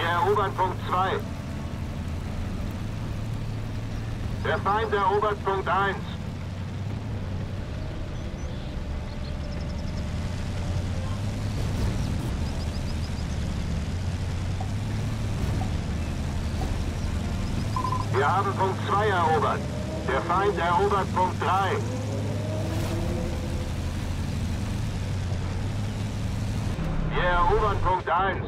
Wir erobern Punkt 2. Der Feind erobert Punkt 1. Wir haben Punkt 2 erobert. Der Feind erobert Punkt 3. Wir erobern Punkt 1.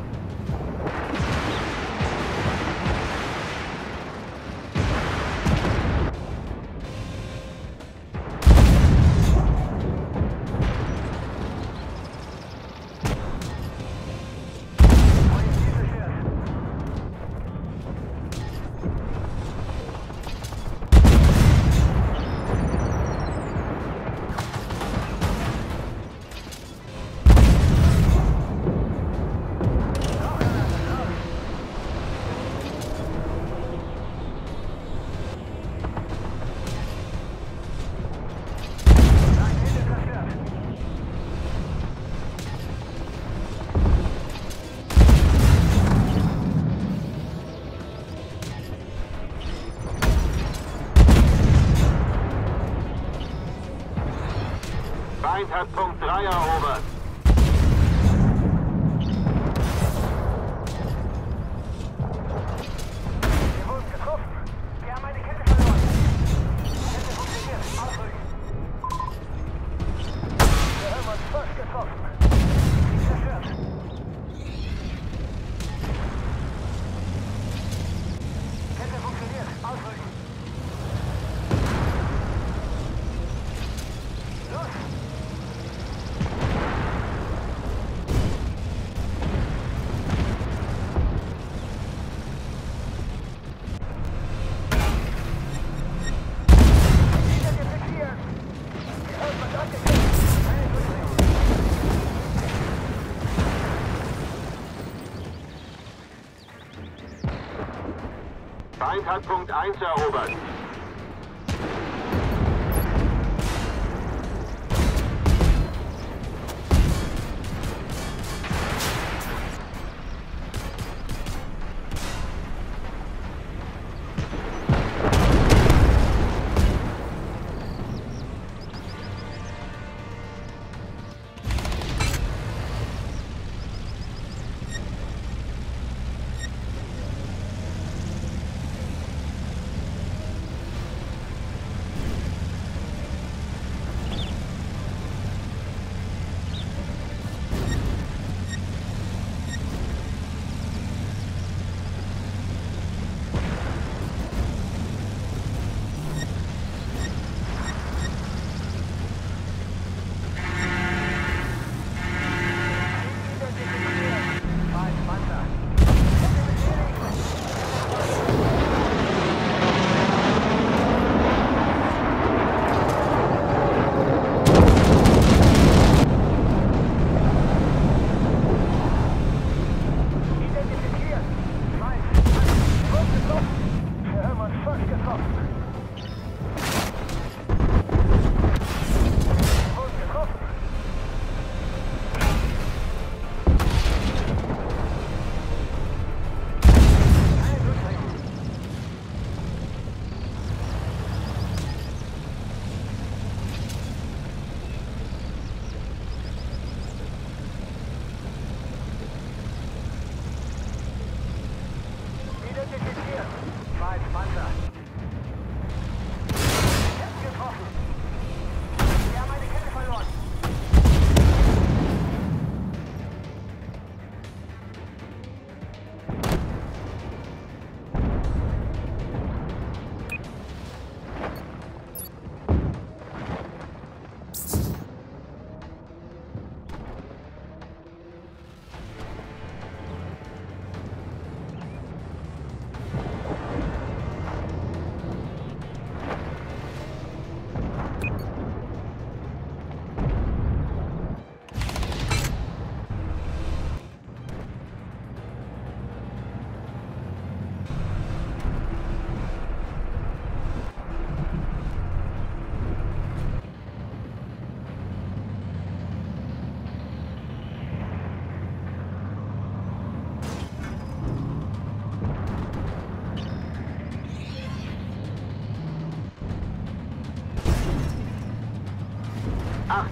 Feind hat Punkt 3 erobert. Wir wurden getroffen. Wir haben eine Kette verloren. Die Kette funktioniert. Ausrücken. Wir haben uns fast getroffen. Sie zerstört. Kette funktioniert. Ausrücken. Los! Feind hat Punkt 1 erobert.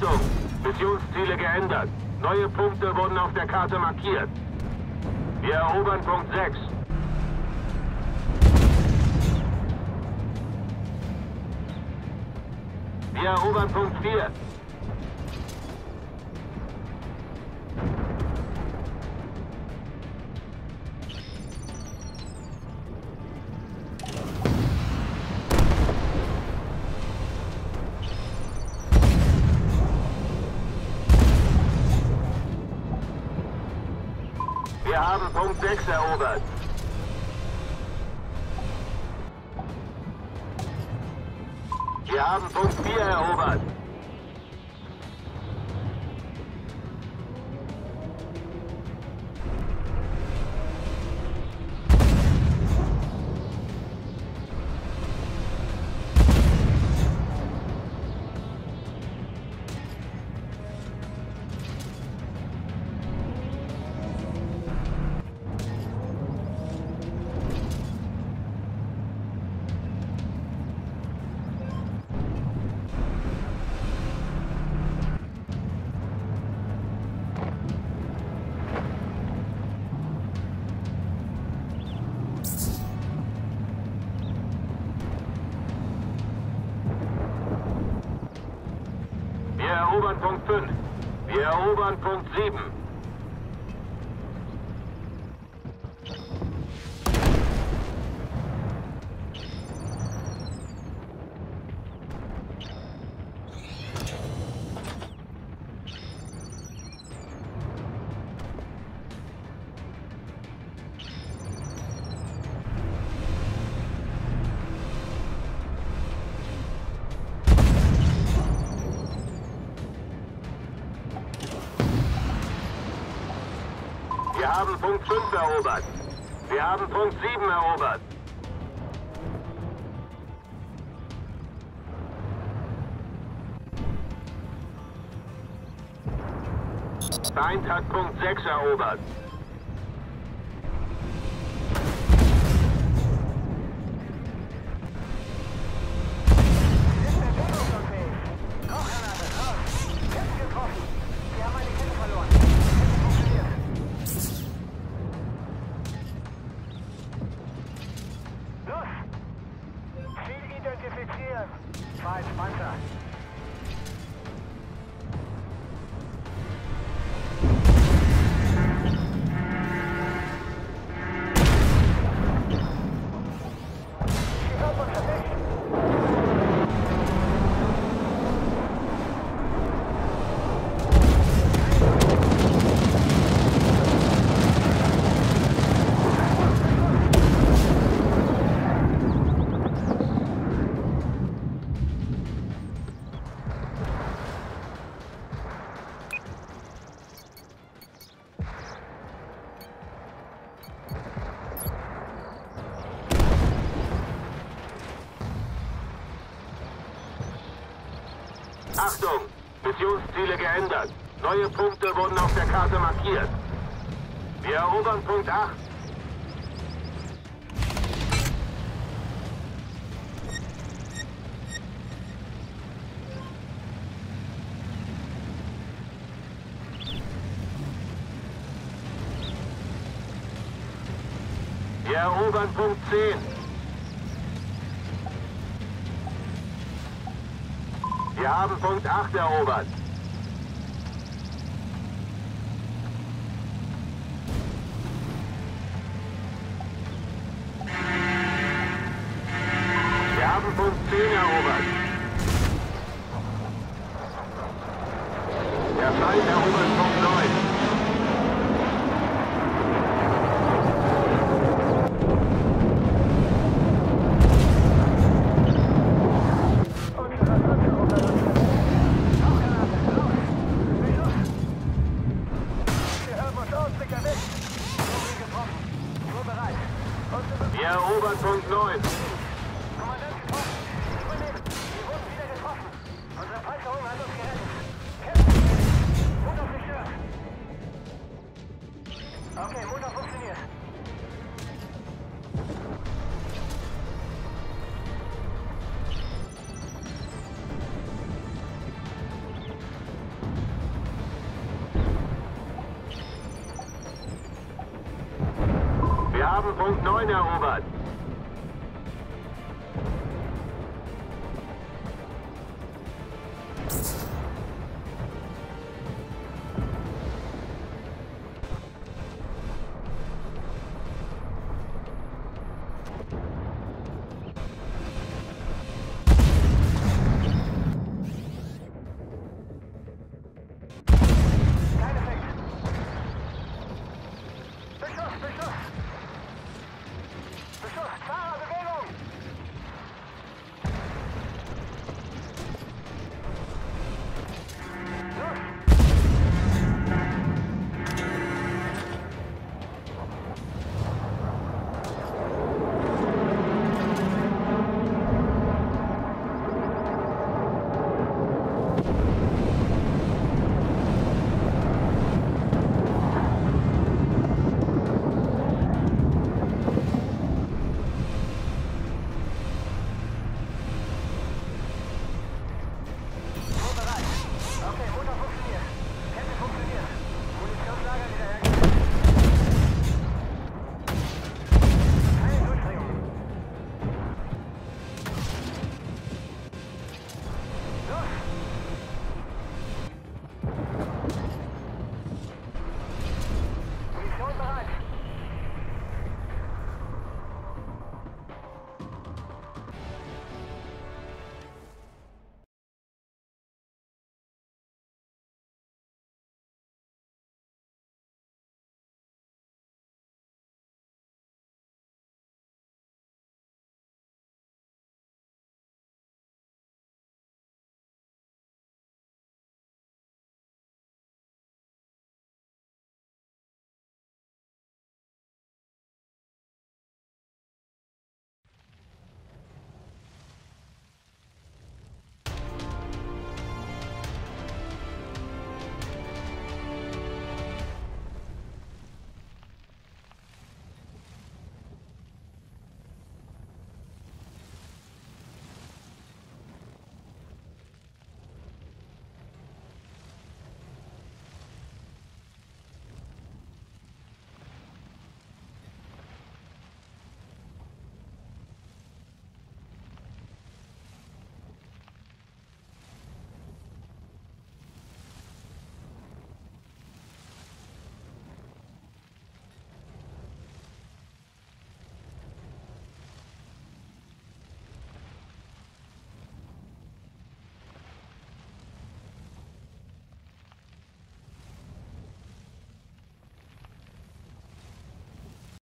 Achtung! Missionsziele geändert. Neue Punkte wurden auf der Karte markiert. Wir erobern Punkt 6. Wir erobern Punkt 4. Wir haben Punkt 6 erobert. Wir haben Punkt 4 erobert. Wir erobern Punkt 5. Wir erobern Punkt 7. Wir haben Punkt 5 erobert. Wir haben Punkt 7 erobert. Feind hat Punkt 6 erobert. Identifizieren. Falsch, Panzer. Sie hört uns nicht. Achtung! Missionsziele geändert. Neue Punkte wurden auf der Karte markiert. Wir erobern Punkt 8. Wir erobern Punkt 10. Wir haben Punkt 8 erobert. Wir haben Punkt 10 erobert. Der Feind erobert Punkt 9. Wir erobern Punkt 9. Kommandant getroffen. Übernehmen. Wir wurden wieder getroffen. Unsere Panzerung hat uns gerettet. Kämpfen. Motor zerstört. Okay, Motor funktioniert. haben Punkt 9 erobert.